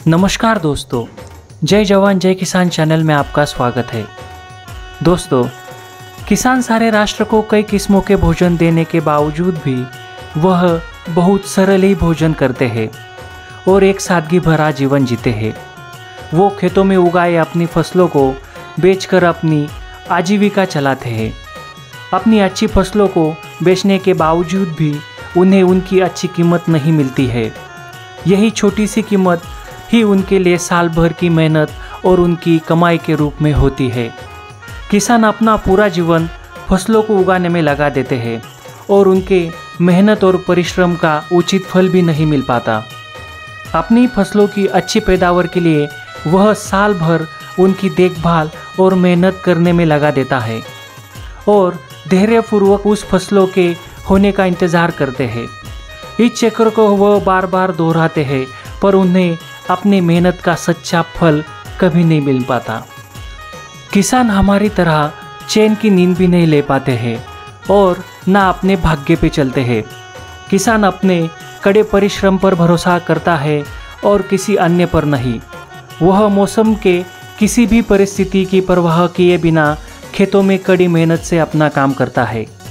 नमस्कार दोस्तों, जय जवान जय किसान चैनल में आपका स्वागत है। दोस्तों, किसान सारे राष्ट्र को कई किस्मों के भोजन देने के बावजूद भी वह बहुत सरल ही भोजन करते हैं और एक सादगी भरा जीवन जीते हैं। वो खेतों में उगाए अपनी फसलों को बेचकर अपनी आजीविका चलाते हैं। अपनी अच्छी फसलों को बेचने के बावजूद भी उन्हें उनकी अच्छी कीमत नहीं मिलती है। यही छोटी सी कीमत ही उनके लिए साल भर की मेहनत और उनकी कमाई के रूप में होती है। किसान अपना पूरा जीवन फसलों को उगाने में लगा देते हैं और उनके मेहनत और परिश्रम का उचित फल भी नहीं मिल पाता। अपनी फसलों की अच्छी पैदावार के लिए वह साल भर उनकी देखभाल और मेहनत करने में लगा देता है और धैर्यपूर्वक उस फसलों के होने का इंतज़ार करते हैं। इस चक्र को वह बार बार दोहराते हैं, पर उन्हें अपनी मेहनत का सच्चा फल कभी नहीं मिल पाता। किसान हमारी तरह चैन की नींद भी नहीं ले पाते हैं और ना अपने भाग्य पे चलते हैं। किसान अपने कड़े परिश्रम पर भरोसा करता है और किसी अन्य पर नहीं। वह मौसम के किसी भी परिस्थिति की परवाह किए बिना खेतों में कड़ी मेहनत से अपना काम करता है।